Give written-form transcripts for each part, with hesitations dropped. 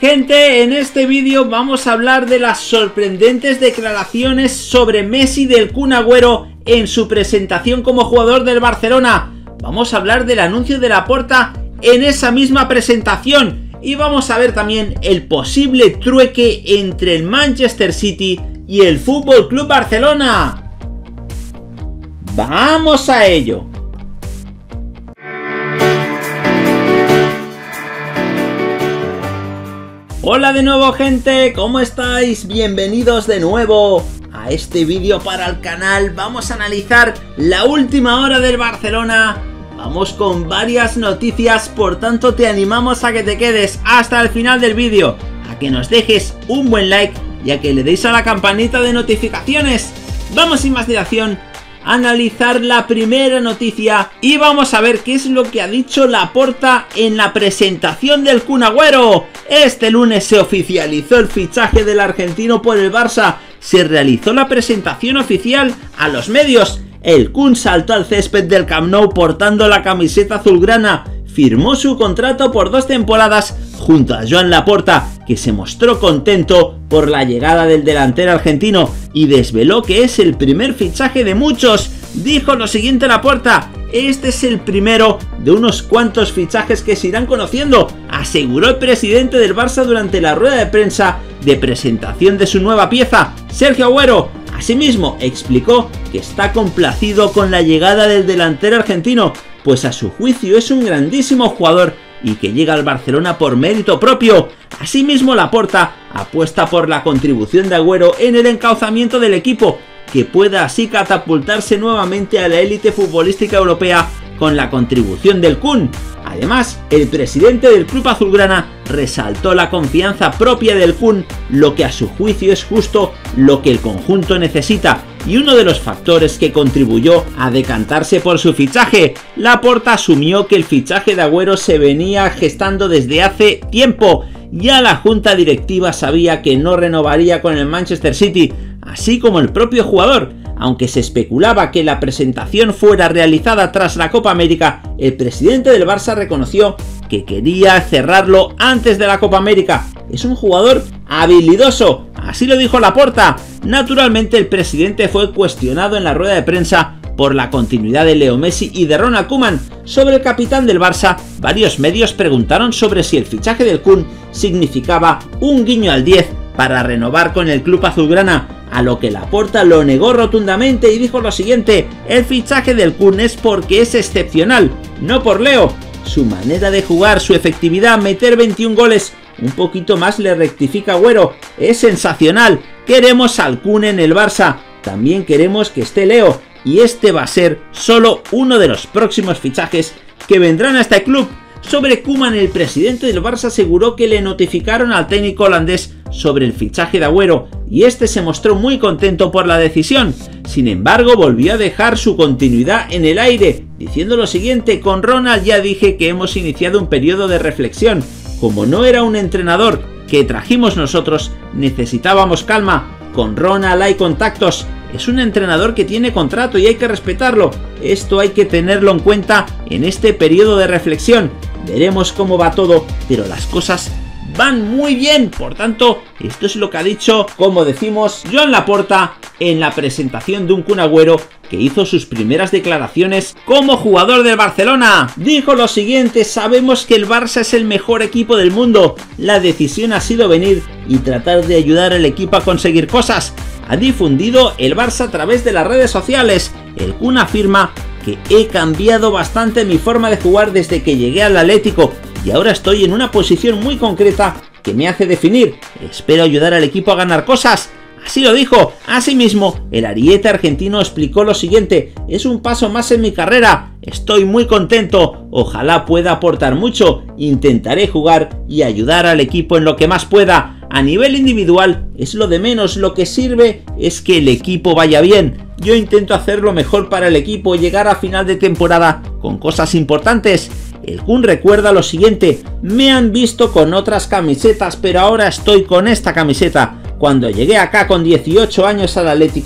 Gente, en este vídeo vamos a hablar de las sorprendentes declaraciones sobre Messi del Kun Agüero en su presentación como jugador del Barcelona. Vamos a hablar del anuncio de Laporta en esa misma presentación y vamos a ver también el posible trueque entre el Manchester City y el Fútbol Club Barcelona. ¡Vamos a ello! Hola de nuevo, gente, ¿cómo estáis? Bienvenidos de nuevo a este vídeo para el canal. Vamos a analizar la última hora del Barcelona. Vamos con varias noticias, por tanto te animamos a que te quedes hasta el final del vídeo, a que nos dejes un buen like y a que le deis a la campanita de notificaciones. Vamos sin más dilación a analizar la primera noticia y vamos a ver qué es lo que ha dicho Laporta en la presentación del Kun Agüero. Este lunes se oficializó el fichaje del argentino por el Barça. Se realizó la presentación oficial a los medios. El Kun saltó al césped del Camp Nou portando la camiseta azulgrana. Firmó su contrato por 2 temporadas junto a Joan Laporta, que se mostró contento por la llegada del delantero argentino y desveló que es el primer fichaje de muchos. Dijo lo siguiente Laporta: este es el primero de unos cuantos fichajes que se irán conociendo, aseguró el presidente del Barça durante la rueda de prensa de presentación de su nueva pieza, Sergio Agüero. Asimismo, explicó que está complacido con la llegada del delantero argentino, pues a su juicio es un grandísimo jugador y que llega al Barcelona por mérito propio. Asimismo, Laporta apuesta por la contribución de Agüero en el encauzamiento del equipo, que pueda así catapultarse nuevamente a la élite futbolística europea con la contribución del Kun. Además, el presidente del club azulgrana resaltó la confianza propia del Kun, lo que a su juicio es justo lo que el conjunto necesita y uno de los factores que contribuyó a decantarse por su fichaje. Laporta asumió que el fichaje de Agüero se venía gestando desde hace tiempo. Ya la junta directiva sabía que no renovaría con el Manchester City, así como el propio jugador. Aunque se especulaba que la presentación fuera realizada tras la Copa América, el presidente del Barça reconoció que quería cerrarlo antes de la Copa América. Es un jugador habilidoso, así lo dijo Laporta. Naturalmente, el presidente fue cuestionado en la rueda de prensa por la continuidad de Leo Messi y de Ronald Koeman. Sobre el capitán del Barça, varios medios preguntaron sobre si el fichaje del Kun significaba un guiño al 10 para renovar con el club azulgrana, a lo que Laporta lo negó rotundamente y dijo lo siguiente: el fichaje del Kun es porque es excepcional, no por Leo. Su manera de jugar, su efectividad, meter 21 goles, un poquito más le rectifica Agüero, es sensacional. Queremos al Kun en el Barça, también queremos que esté Leo, y este va a ser solo uno de los próximos fichajes que vendrán a este club. Sobre Koeman, el presidente del Barça aseguró que le notificaron al técnico holandés sobre el fichaje de Agüero y este se mostró muy contento por la decisión. Sin embargo, volvió a dejar su continuidad en el aire, diciendo lo siguiente: con Ronald ya dije que hemos iniciado un periodo de reflexión. Como no era un entrenador que trajimos nosotros, necesitábamos calma. Con Ronald hay contactos. Es un entrenador que tiene contrato y hay que respetarlo. Esto hay que tenerlo en cuenta en este periodo de reflexión. Veremos cómo va todo, pero las cosas van muy bien. Por tanto, esto es lo que ha dicho, como decimos, Joan Laporta en la presentación de un Kun Agüero que hizo sus primeras declaraciones como jugador del Barcelona. Dijo lo siguiente: sabemos que el Barça es el mejor equipo del mundo. La decisión ha sido venir y tratar de ayudar al equipo a conseguir cosas. Ha difundido el Barça a través de las redes sociales. El Kun afirma que he cambiado bastante mi forma de jugar desde que llegué al Atlético y ahora estoy en una posición muy concreta que me hace definir. Espero ayudar al equipo a ganar cosas. Así lo dijo. Asimismo, el ariete argentino explicó lo siguiente: es un paso más en mi carrera, estoy muy contento, ojalá pueda aportar mucho, intentaré jugar y ayudar al equipo en lo que más pueda. A nivel individual es lo de menos, lo que sirve es que el equipo vaya bien. Yo intento hacer lo mejor para el equipo y llegar a final de temporada con cosas importantes. El Kun recuerda lo siguiente: me han visto con otras camisetas, pero ahora estoy con esta camiseta. Cuando llegué acá con 18 años al Atlético,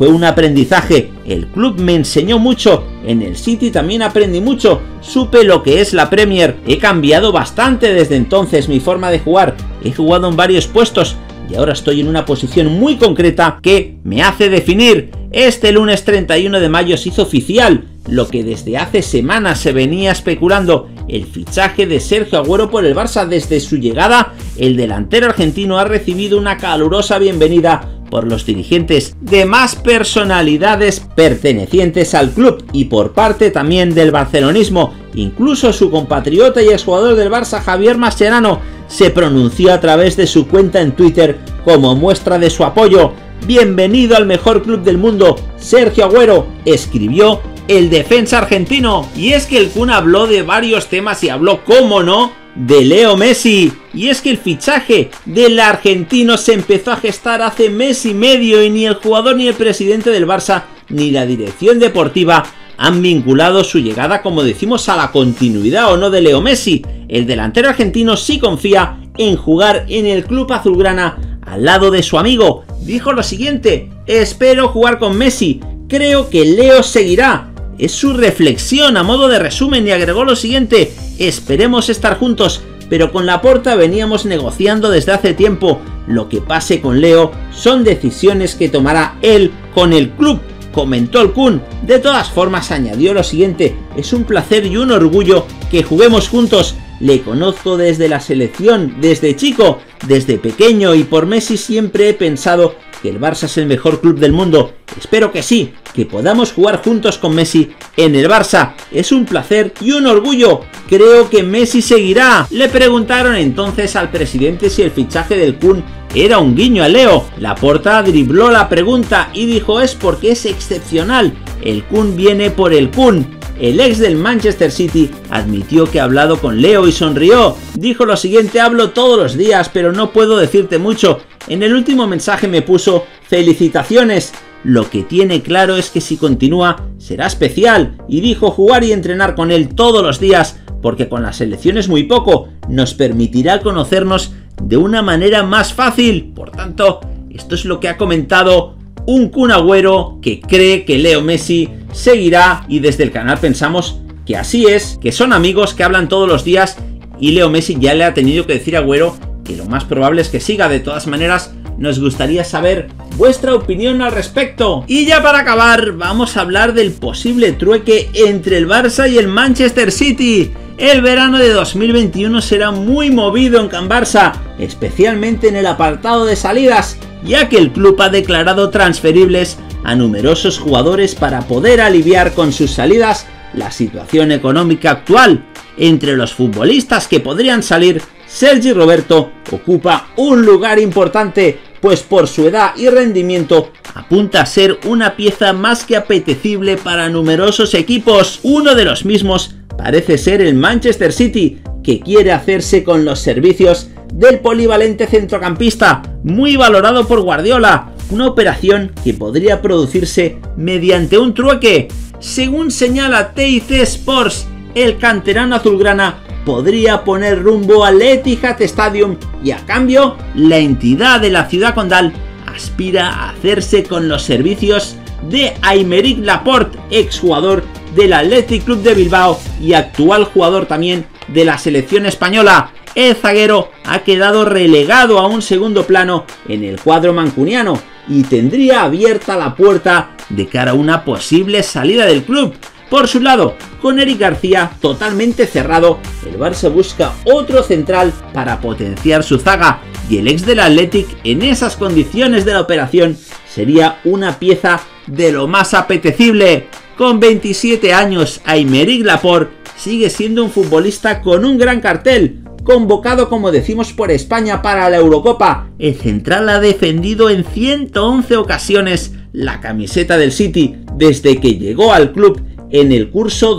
fue un aprendizaje. El club me enseñó mucho, en el City también aprendí mucho, supe lo que es la Premier, he cambiado bastante desde entonces mi forma de jugar, he jugado en varios puestos y ahora estoy en una posición muy concreta que me hace definir. Este lunes 31 de mayo se hizo oficial lo que desde hace semanas se venía especulando, el fichaje de Sergio Agüero por el Barça. Desde su llegada, el delantero argentino ha recibido una calurosa bienvenida por los dirigentes de más personalidades pertenecientes al club y por parte también del barcelonismo. Incluso su compatriota y exjugador del Barça, Javier Mascherano, se pronunció a través de su cuenta en Twitter como muestra de su apoyo. Bienvenido al mejor club del mundo, Sergio Agüero, escribió el defensa argentino. Y es que el Kun habló de varios temas y habló, cómo no, de Leo Messi. Y es que el fichaje del argentino se empezó a gestar hace mes y medio y ni el jugador ni el presidente del Barça ni la dirección deportiva han vinculado su llegada, como decimos, a la continuidad o no de Leo Messi. El delantero argentino sí confía en jugar en el club azulgrana al lado de su amigo. Dijo lo siguiente: espero jugar con Messi, creo que Leo seguirá. Es su reflexión a modo de resumen, y agregó lo siguiente: esperemos estar juntos, pero con Laporta veníamos negociando desde hace tiempo. Lo que pase con Leo son decisiones que tomará él con el club, comentó el Kun. De todas formas, añadió lo siguiente: es un placer y un orgullo que juguemos juntos. Le conozco desde la selección, desde chico, desde pequeño, y por Messi siempre he pensado que el Barça es el mejor club del mundo. Espero que sí, que podamos jugar juntos con Messi en el Barça. Es un placer y un orgullo. Creo que Messi seguirá. Le preguntaron entonces al presidente si el fichaje del Kun era un guiño a Leo. Laporta dribló la pregunta y dijo: es porque es excepcional. El Kun viene por el Kun. El ex del Manchester City admitió que ha hablado con Leo y sonrió. Dijo lo siguiente: hablo todos los días, pero no puedo decirte mucho. En el último mensaje me puso felicitaciones. Lo que tiene claro es que si continúa será especial, y dijo jugar y entrenar con él todos los días, porque con la selección es muy poco, nos permitirá conocernos de una manera más fácil. Por tanto, esto es lo que ha comentado un Kun Agüero, que cree que Leo Messi seguirá, y desde el canal pensamos que así es, que son amigos, que hablan todos los días, y Leo Messi ya le ha tenido que decir a Agüero que lo más probable es que siga. De todas maneras, nos gustaría saber vuestra opinión al respecto. Y ya para acabar, vamos a hablar del posible trueque entre el Barça y el Manchester City. El verano de 2021 será muy movido en Can Barça, especialmente en el apartado de salidas, ya que el club ha declarado transferibles a numerosos jugadores para poder aliviar con sus salidas la situación económica actual. Entre los futbolistas que podrían salir, Sergi Roberto ocupa un lugar importante, pues por su edad y rendimiento apunta a ser una pieza más que apetecible para numerosos equipos. Uno de los mismos parece ser el Manchester City, que quiere hacerse con los servicios del polivalente centrocampista, muy valorado por Guardiola, una operación que podría producirse mediante un trueque. Según señala TIC Sports, el canterano azulgrana podría poner rumbo al Etihad Stadium, y a cambio la entidad de la ciudad condal aspira a hacerse con los servicios de Aymeric Laporte, exjugador del Athletic Club de Bilbao y actual jugador también de la selección española. El zaguero ha quedado relegado a un segundo plano en el cuadro mancuniano y tendría abierta la puerta de cara a una posible salida del club. Por su lado, con Eric García totalmente cerrado, el Barça busca otro central para potenciar su zaga, y el ex del Athletic en esas condiciones de la operación sería una pieza de lo más apetecible. Con 27 años, Aymeric Laporte sigue siendo un futbolista con un gran cartel. Convocado, como decimos, por España para la Eurocopa, el central ha defendido en 111 ocasiones la camiseta del City desde que llegó al club en el curso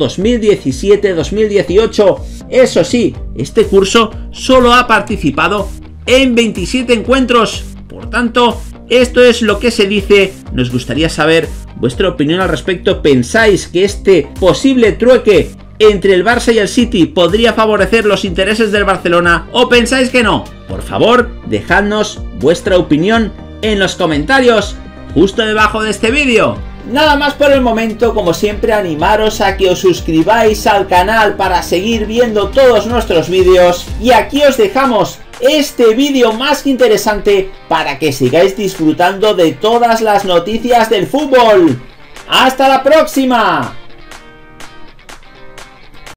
2017-2018. Eso sí, este curso solo ha participado en 27 encuentros. Por tanto, esto es lo que se dice. Nos gustaría saber vuestra opinión al respecto. ¿Pensáis que este posible trueque entre el Barça y el City podría favorecer los intereses del Barcelona, o pensáis que no? Por favor, dejadnos vuestra opinión en los comentarios. justo debajo de este vídeo. Nada más por el momento, como siempre animaros a que os suscribáis al canal para seguir viendo todos nuestros vídeos, y aquí os dejamos este vídeo más que interesante para que sigáis disfrutando de todas las noticias del fútbol. ¡Hasta la próxima!